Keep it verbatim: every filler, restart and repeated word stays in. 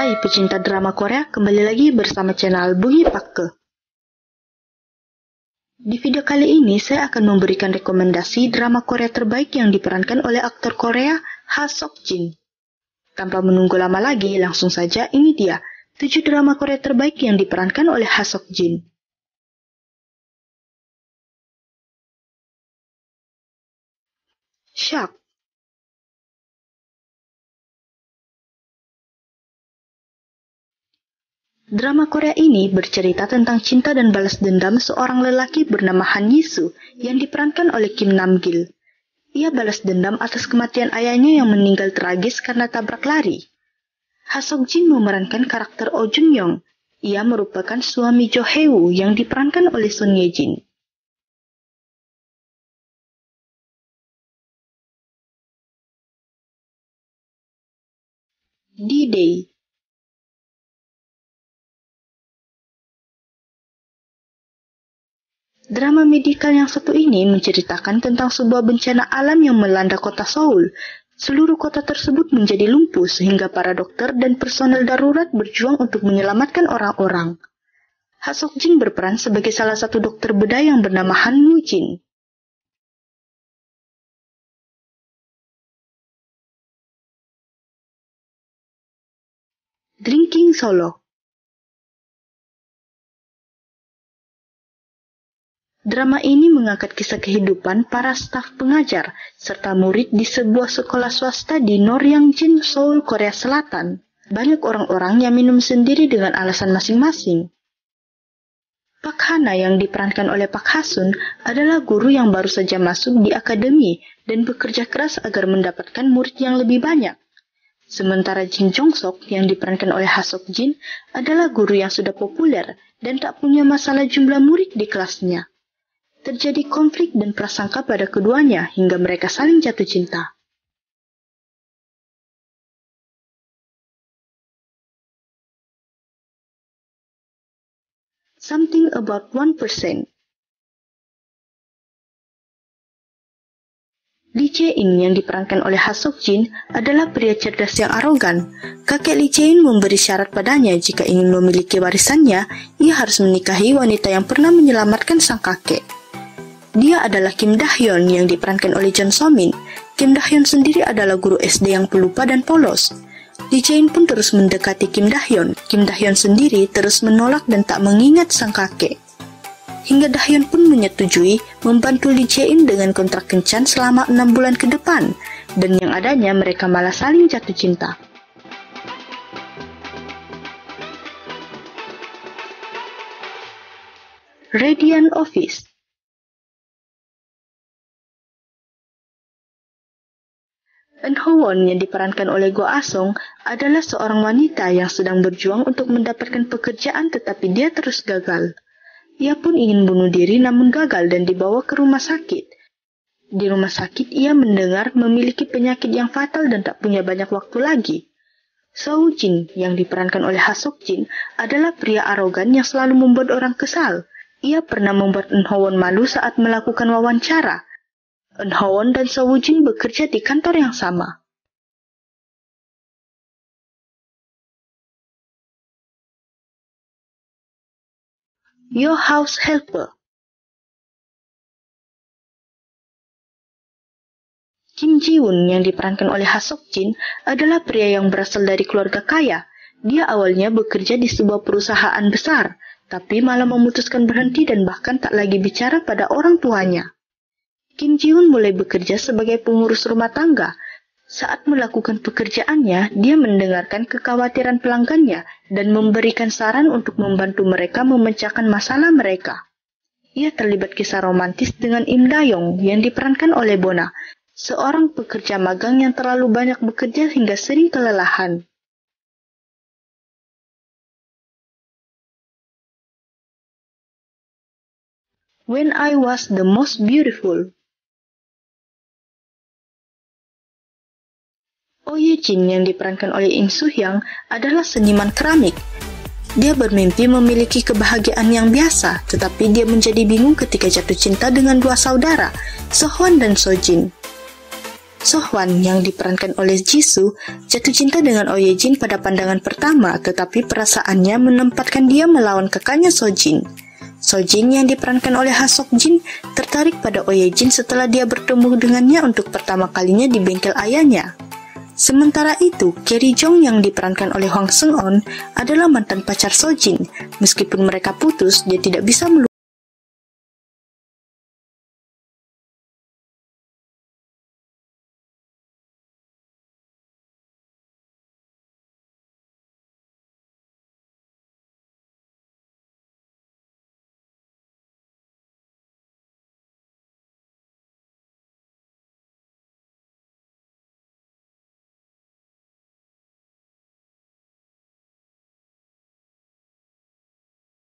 Hai pecinta drama Korea, kembali lagi bersama channel Bungi Pakke. Di video kali ini saya akan memberikan rekomendasi drama Korea terbaik yang diperankan oleh aktor Korea Ha Sok Jin. Tanpa menunggu lama lagi, langsung saja ini dia tujuh drama Korea terbaik yang diperankan oleh Ha Sok Jin. Shark. Drama Korea ini bercerita tentang cinta dan balas dendam seorang lelaki bernama Han Yi-soo yang diperankan oleh Kim Nam Gil. Ia balas dendam atas kematian ayahnya yang meninggal tragis karena tabrak lari. Ha Sok Jin memerankan karakter Oh Jun Young. Ia merupakan suami Jo Hye-woo yang diperankan oleh Son Ye Jin. D-Day. Drama medikal yang satu ini menceritakan tentang sebuah bencana alam yang melanda kota Seoul. Seluruh kota tersebut menjadi lumpuh sehingga para dokter dan personel darurat berjuang untuk menyelamatkan orang-orang. Ha Sok Jin berperan sebagai salah satu dokter bedah yang bernama Han Woo Jin. Drinking Solo. Drama ini mengangkat kisah kehidupan para staf pengajar serta murid di sebuah sekolah swasta di Noryangjin, Seoul, Korea Selatan. Banyak orang-orang yang minum sendiri dengan alasan masing-masing. Pak Hana yang diperankan oleh Pak Hasun adalah guru yang baru saja masuk di akademi dan bekerja keras agar mendapatkan murid yang lebih banyak. Sementara Jin Jong-sok yang diperankan oleh Ha Sok Jin adalah guru yang sudah populer dan tak punya masalah jumlah murid di kelasnya. Terjadi konflik dan prasangka pada keduanya hingga mereka saling jatuh cinta. Something About One Percent. Lee Jae-in yang diperankan oleh Ha Sok Jin adalah pria cerdas yang arogan. Kakek Lee Jae-in memberi syarat padanya jika ingin memiliki warisannya, ia harus menikahi wanita yang pernah menyelamatkan sang kakek. Dia adalah Kim Da-hyun yang diperankan oleh Jeon So-min. Kim Da-hyun sendiri adalah guru S D yang pelupa dan polos. Lee Jae-in pun terus mendekati Kim Da-hyun. Kim Da-hyun sendiri terus menolak dan tak mengingat sang kakek. Hingga Da-hyun pun menyetujui membantu Lee Jae-in dengan kontrak kencan selama enam bulan ke depan. Dan yang adanya mereka malah saling jatuh cinta. Radiant Office. Eun Ho-won yang diperankan oleh Go Ah-sung adalah seorang wanita yang sedang berjuang untuk mendapatkan pekerjaan tetapi dia terus gagal. Ia pun ingin bunuh diri namun gagal dan dibawa ke rumah sakit. Di rumah sakit ia mendengar memiliki penyakit yang fatal dan tak punya banyak waktu lagi. Seo Jin yang diperankan oleh Ha Sok Jin adalah pria arogan yang selalu membuat orang kesal. Ia pernah membuat Eun Ho-won malu saat melakukan wawancara. Eun Ho-won dan Seo Jin bekerja di kantor yang sama. Your House Helper. Kim Ji-woon yang diperankan oleh Ha Sok Jin adalah pria yang berasal dari keluarga kaya. Dia awalnya bekerja di sebuah perusahaan besar, tapi malah memutuskan berhenti dan bahkan tak lagi bicara pada orang tuanya. Kim Ji-woon mulai bekerja sebagai pengurus rumah tangga. Saat melakukan pekerjaannya, dia mendengarkan kekhawatiran pelanggannya dan memberikan saran untuk membantu mereka memecahkan masalah mereka. Ia terlibat kisah romantis dengan Im Da-yong yang diperankan oleh Bona, seorang pekerja magang yang terlalu banyak bekerja hingga sering kelelahan. When I Was the Most Beautiful. Oh Ye Jin yang diperankan oleh Im Soo-hyang adalah seniman keramik. Dia bermimpi memiliki kebahagiaan yang biasa, tetapi dia menjadi bingung ketika jatuh cinta dengan dua saudara, So-hwan dan So-jin. Sohwan yang diperankan oleh Jisoo jatuh cinta dengan Oh Ye Jin pada pandangan pertama, tetapi perasaannya menempatkan dia melawan kakaknya Sojin. Sojin yang diperankan oleh Ha Sok Jin tertarik pada Oh Ye Jin setelah dia bertemu dengannya untuk pertama kalinya di bengkel ayahnya. Sementara itu, Carrie Jong yang diperankan oleh Hwang Seung-on adalah mantan pacar Sojin. Meskipun mereka putus, dia tidak bisa melupakan